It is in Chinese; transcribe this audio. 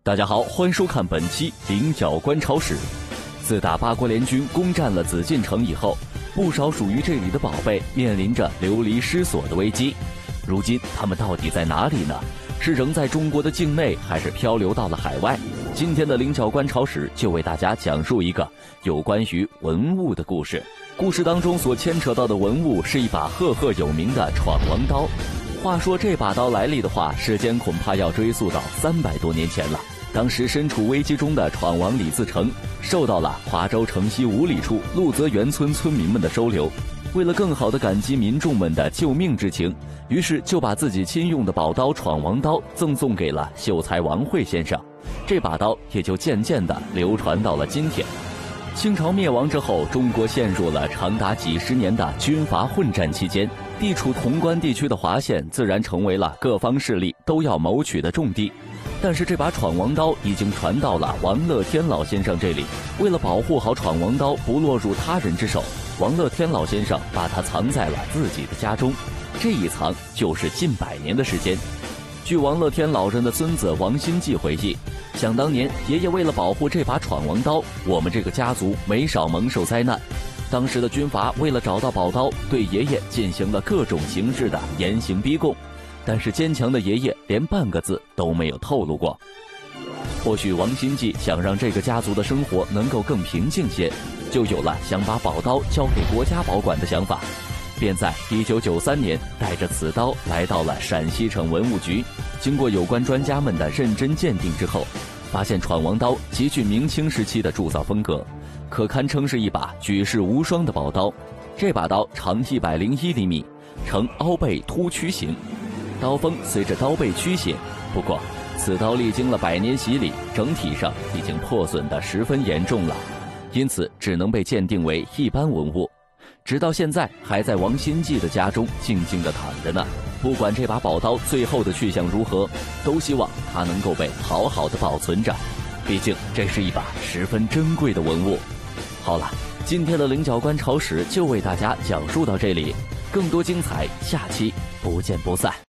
大家好，欢迎收看本期《菱角观潮史》。自打八国联军攻占了紫禁城以后，不少属于这里的宝贝面临着流离失所的危机。如今他们到底在哪里呢？是仍在中国的境内，还是漂流到了海外？今天的《菱角观潮史》就为大家讲述一个有关于文物的故事。故事当中所牵扯到的文物是一把赫赫有名的闯王刀。话说这把刀来历的话，时间恐怕要追溯到300多年前了。当时身处危机中的闯王李自成，受到了华州城西5里处陆泽园村村民们的收留。为了更好地感激民众们的救命之情，于是就把自己亲用的宝刀闯王刀赠送给了秀才王惠先生。这把刀也就渐渐地流传到了今天。清朝灭亡之后，中国陷入了长达几十年的军阀混战期间，地处潼关地区的华县自然成为了各方势力都要谋取的重地。但是这把闯王刀已经传到了王乐天老先生这里，为了保护好闯王刀不落入他人之手，王乐天老先生把它藏在了自己的家中，这一藏就是近100年的时间。据王乐天老人的孙子王新记回忆，想当年爷爷为了保护这把闯王刀，我们这个家族没少蒙受灾难。当时的军阀为了找到宝刀，对爷爷进行了各种形式的严刑逼供，但是坚强的爷爷连半个字都没有透露过。或许王新记想让这个家族的生活能够更平静些，就有了想把宝刀交给国家保管的想法，便在1993年带着此刀来到了陕西省文物局。经过有关专家们的认真鉴定之后，发现闯王刀极具明清时期的铸造风格，可堪称是一把举世无双的宝刀。这把刀长101厘米，呈凹背凸曲形，刀锋随着刀背曲斜。不过此刀历经了100年洗礼，整体上已经破损得十分严重了，因此只能被鉴定为一般文物。直到现在还在王新记的家中静静地躺着呢。不管这把宝刀最后的去向如何，都希望它能够被好好的保存着，毕竟这是一把十分珍贵的文物。好了，今天的菱角观潮史就为大家讲述到这里，更多精彩下期不见不散。